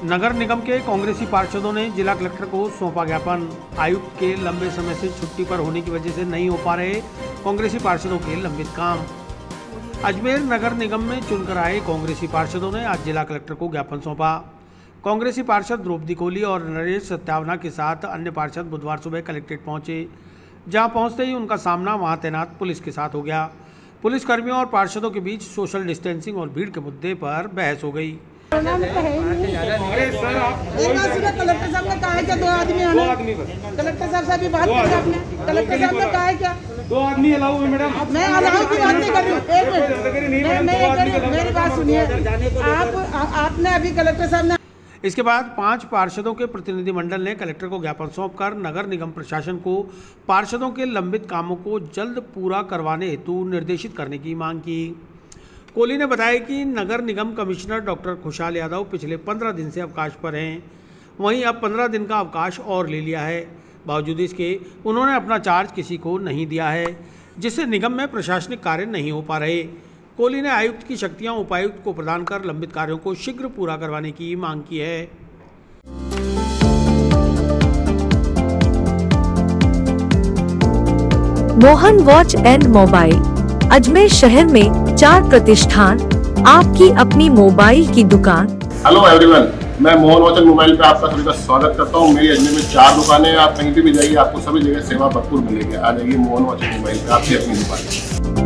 नगर निगम के कांग्रेसी पार्षदों ने जिला कलेक्टर को सौंपा ज्ञापन। आयुक्त के लंबे समय से छुट्टी पर होने की वजह से नहीं हो पा रहे कांग्रेसी पार्षदों के लंबित काम। अजमेर नगर निगम में चुनकर आए कांग्रेसी पार्षदों ने आज जिला कलेक्टर को ज्ञापन सौंपा। कांग्रेसी पार्षद द्रौपदी कोहली और नरेश सत्यावना के साथ अन्य पार्षद बुधवार सुबह कलेक्ट्रेट पहुंचे। जहां पहुंचते ही उनका सामना वहां तैनात पुलिस के साथ हो गया। पुलिस कर्मियों और पार्षदों के बीच सोशल डिस्टेंसिंग और भीड़ के मुद्दे पर बहस हो गई। कलेक्टर साहब ने कहा है क्या 2 आदमी आना? कलेक्टर साहब से अभी बात की आपने? कलेक्टर साहब ने कहा है क्या 2 आदमी अलाउ है? मैडम मैं अलाउ की बात नहीं कर रही हूँ, एक मिनट मेरी बात सुनिए। आपने अभी कलेक्टर साहब ने इसके बाद 5 पार्षदों के प्रतिनिधिमंडल ने कलेक्टर को ज्ञापन सौंपकर नगर निगम प्रशासन को पार्षदों के लंबित कामों को जल्द पूरा करवाने हेतु निर्देशित करने की मांग की। कोहली ने बताया कि नगर निगम कमिश्नर डॉक्टर खुशहाल यादव पिछले 15 दिन से अवकाश पर हैं। वहीं अब 15 दिन का अवकाश और ले लिया है। बावजूद इसके उन्होंने अपना चार्ज किसी को नहीं दिया है, जिससे निगम में प्रशासनिक कार्य नहीं हो पा रहे। कोहली ने आयुक्त की शक्तियां उपायुक्त को प्रदान कर लंबित कार्यों को शीघ्र पूरा करवाने की मांग की है। Mohan watch and mobile Ajmer शहर में 4 प्रतिष्ठान, आपकी अपनी मोबाइल की दुकान। हेलो एवरीवन, मैं मोहन वॉच एंड मोबाइल पे आपका सभी का स्वागत करता हूँ। मेरी अजमेर में 4 दुकानें हैं। आप कहीं पे भी जाइए, आपको सभी जगह सेवा भरपूर मिलेगी। आ जाइए मोहन वॉच एंड मोबाइल पे, आपकी अपनी दुकान,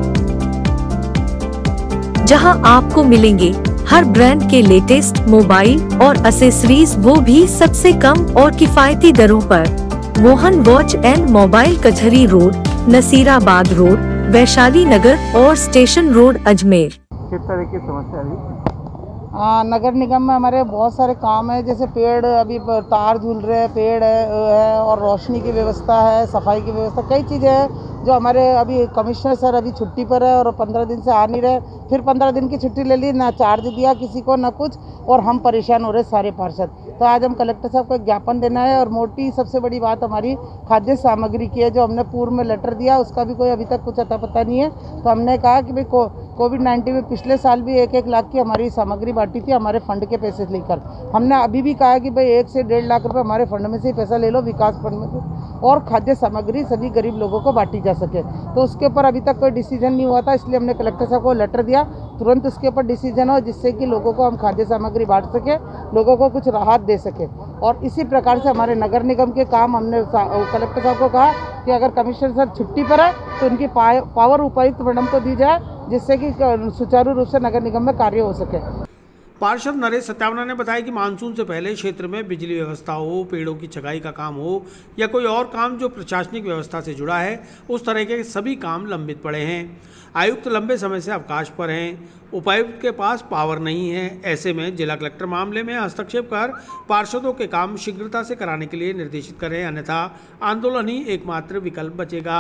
जहां आपको मिलेंगे हर ब्रांड के लेटेस्ट मोबाइल और एक्सेसरीज, वो भी सबसे कम और किफायती दरों पर। मोहन वॉच एंड मोबाइल कचहरी रोड, नसीराबाद रोड, वैशाली नगर और स्टेशन रोड, अजमेर। किस तरह की समस्या है? नगर निगम में हमारे बहुत सारे काम है, जैसे पेड़ अभी तार झूल रहे हैं, पेड़ है और रोशनी की व्यवस्था है, सफाई की व्यवस्था, कई चीज़ें हैं जो हमारे अभी कमिश्नर सर अभी छुट्टी पर है और 15 दिन से आ नहीं रहे। फिर 15 दिन की छुट्टी ले ली, ना चार्ज दिया किसी को ना कुछ, और हम परेशान हो रहे सारे पार्षद। तो आज हम कलेक्टर साहब को एक ज्ञापन देना है। और मोटी सबसे बड़ी बात हमारी खाद्य सामग्री की है, जो हमने पूर्व में लेटर दिया उसका भी कोई अभी तक कुछ अता पता नहीं है। तो हमने कहा कि भाई कोविड-19 में पिछले साल भी 1-1 लाख की हमारी सामग्री बांटी थी हमारे फंड के पैसे लेकर। हमने अभी भी कहा कि भाई 1 से 1.5 लाख रुपए हमारे फंड में से ही पैसा ले लो, विकास फंड में से, और खाद्य सामग्री सभी गरीब लोगों को बांटी जा सके। तो उसके ऊपर अभी तक कोई डिसीजन नहीं हुआ था, इसलिए हमने कलेक्टर साहब को लेटर दिया, तुरंत उसके ऊपर डिसीजन हो, जिससे कि लोगों को हम खाद्य सामग्री बांट सके, लोगों को कुछ राहत दे सके। और इसी प्रकार से हमारे नगर निगम के काम हमने कलेक्टर साहब को कहा कि अगर कमिश्नर सर छुट्टी पर है तो उनकी पावर उपायुक्त मैडम को दी जाए, जिससे कि सुचारू रूप से नगर निगम में कार्य हो सके। पार्षद नरेश सत्यावना ने बताया कि मानसून से पहले क्षेत्र में बिजली व्यवस्था हो, पेड़ों की छगाई का काम हो या कोई और काम जो प्रशासनिक व्यवस्था से जुड़ा है, उस तरह के सभी काम लंबित पड़े हैं। आयुक्त लंबे समय से अवकाश पर हैं, उपायुक्त के पास पावर नहीं है। ऐसे में जिला कलेक्टर मामले में हस्तक्षेप कर पार्षदों के काम शीघ्रता से कराने के लिए निर्देशित करें, अन्यथा आंदोलन ही एकमात्र विकल्प बचेगा।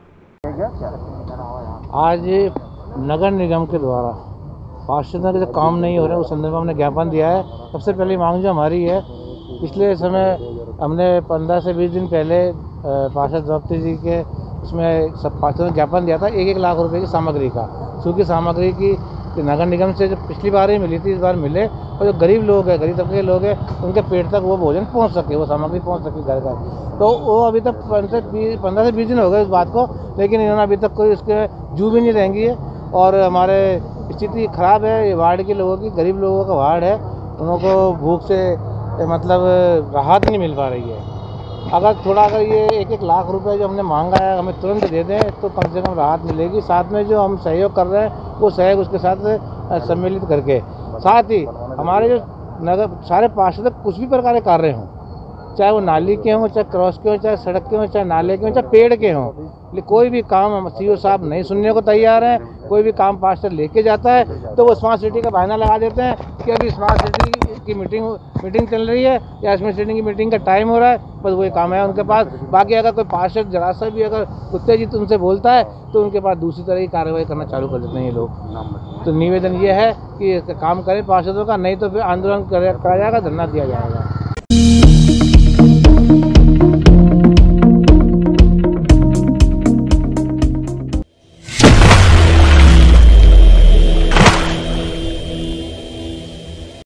आज नगर निगम के द्वारा पार्षदों के जो काम नहीं हो रहे उस संदर्भ में हमने ज्ञापन दिया है। सबसे पहली मांग जो हमारी है, पिछले समय हमने 15 से 20 दिन पहले पार्षद द्रौपदी जी के उसमें सब पार्षदों ने ज्ञापन दिया था 1-1 लाख रुपए की सामग्री का। सूखी सामग्री की नगर निगम से जो पिछली बार ही मिली थी, इस बार मिले, और जो गरीब लोग हैं, गरीब तबके के लोग हैं, उनके पेट तक वो भोजन पहुंच सके, वो सामग्री पहुंच सके घर घर। तो वो अभी तक 15 से 20 दिन हो गए इस बात को, लेकिन इन्होंने अभी तक कोई उसके जू भी नहीं रहेंगी है। और हमारे स्थिति खराब है, ये वार्ड के लोगों की, गरीब लोगों का वार्ड है, उनको भूख से मतलब राहत नहीं मिल पा रही है। अगर ये 1-1 लाख रुपए जो हमने मांगा है हमें तुरंत दे दें तो कम से कम राहत मिलेगी। साथ में जो हम सहयोग कर रहे हैं वो सहयोग उसके साथ सम्मिलित करके, साथ ही हमारे जो नगर सारे पार्षद कुछ भी प्रकार के कार्य हों, चाहे वो नाली के हों, चाहे क्रॉस के हों, चाहे सड़क के हों, चाहे नाले के हों, चाहे पेड़ के हों, लेकिन कोई भी काम हम सीओ साहब नहीं सुनने को तैयार हैं। कोई भी काम पार्षद लेके जाता है तो वो स्मार्ट सिटी का बहाना लगा देते हैं कि अभी स्मार्ट सिटी की मीटिंग चल रही है या स्मार्ट सिटी की मीटिंग का टाइम हो रहा है, बस वही काम है उनके पास। बाकी अगर कोई पार्षद जरा सा भी अगर उत्तेजित उनसे बोलता है तो उनके पास दूसरी तरह की कार्रवाई करना चालू कर देते हैं ये लोग। तो निवेदन ये है कि काम करें पार्षदों का, नहीं तो फिर आंदोलन कराया जाएगा, धरना दिया जाएगा।